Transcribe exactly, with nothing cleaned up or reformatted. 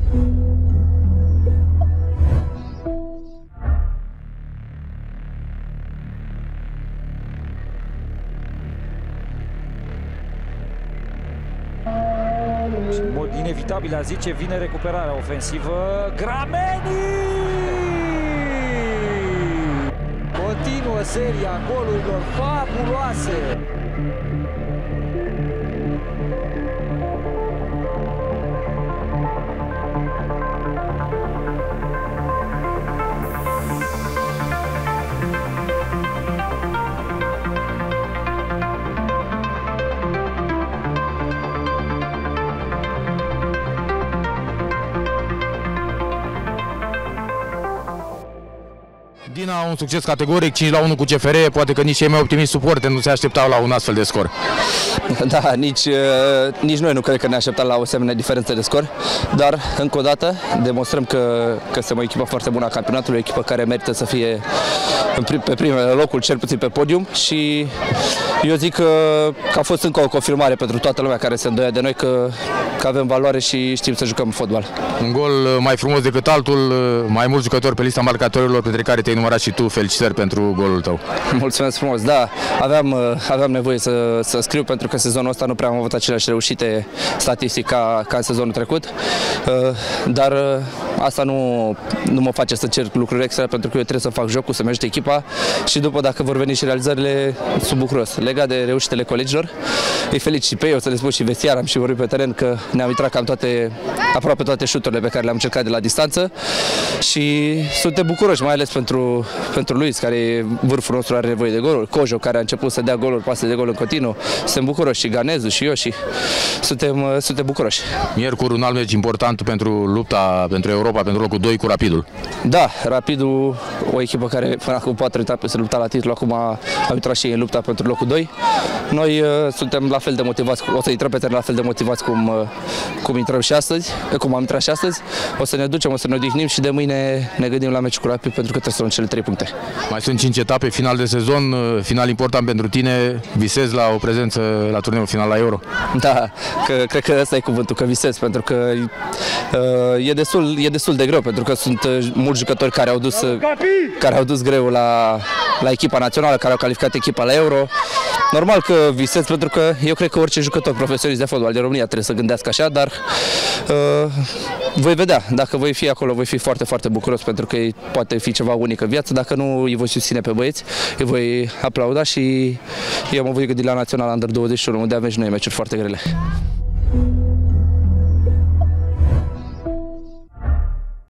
Și în mod inevitabil, a zice, vine recuperarea ofensivă. Grameni! Continuă seria golurilor fabuloase. Dina, un succes categoric, cinci la unu cu C F R, poate că nici cei mai optimiști suporteri nu se așteptau la un astfel de scor. Da, nici, nici noi nu cred că ne așteptam la o asemenea diferență de scor, dar încă o dată demonstrăm că, că suntem o echipă foarte bună a campionatului, o echipă care merită să fie pe primele locuri, cel puțin pe podium, și eu zic că, că a fost încă o confirmare pentru toată lumea care se îndoia de noi că, că avem valoare și știm să jucăm fotbal. Un gol mai frumos decât altul, mai mulți jucători pe lista marcatorilor, printre care te-ai numărat și tu. Felicitări pentru golul tău. Mulțumesc frumos, da, aveam, aveam nevoie să, să scriu pentru că sezonul ăsta nu prea am avut aceleași reușite statistic ca, ca în sezonul trecut, dar asta nu, nu mă face să cer lucruri extra, pentru că eu trebuie să fac jocul, să-mi ajute echipa și după, dacă vor veni și realizările, sunt bucuros. Legat de reușitele colegilor, îi felicit și pe ei, o să le spun și vestiar, am și vorbit pe teren că ne-am intrat cam toate, aproape toate șuturile pe care le-am încercat de la distanță și suntem bucuroși, mai ales pentru, pentru Luis, care vârful nostru are nevoie de goluri, Cojo, care a început să dea goluri, pase de gol în continuu, suntem bucuroși, și Ganezu și eu, și suntem, suntem bucuroși. Miercuri un alt meci important pentru lupta pentru Europa, pentru locul doi cu Rapidul. Da, Rapidul, o echipă care până acum patru etape se lupta la titlu, acum a intrat și ei în lupta pentru locul doi. Noi uh, suntem la fel de motivați, o să intrăm pe teren la fel de motivați cum, uh, cum intrăm și astăzi, cum am intrat și astăzi. O să ne ducem, o să ne odihnim și de mâine ne gândim la meciul cu Rapid, pentru că trebuie să luăm cele trei puncte. Mai sunt cinci etape, final de sezon, final important pentru tine. Visezi la o prezență la turneul final la Euro? Da, că, cred că ăsta e cuvântul, că visez, pentru că uh, e, destul, e destul de greu, pentru că sunt uh, mulți jucători care au dus, uh, care au dus greu la, la echipa națională, care au calificat echipa la Euro. Normal că visez, pentru că eu cred că orice jucător profesionist de fotbal de România trebuie să gândească așa, dar uh, voi vedea. Dacă voi fi acolo, voi fi foarte, foarte bucuros, pentru că poate fi ceva unic în viață. Dacă nu, îi voi susține pe băieți, îi voi aplauda și eu mă voi gândi la Național Under douăzeci și unu, unde avem și noi meciuri foarte grele.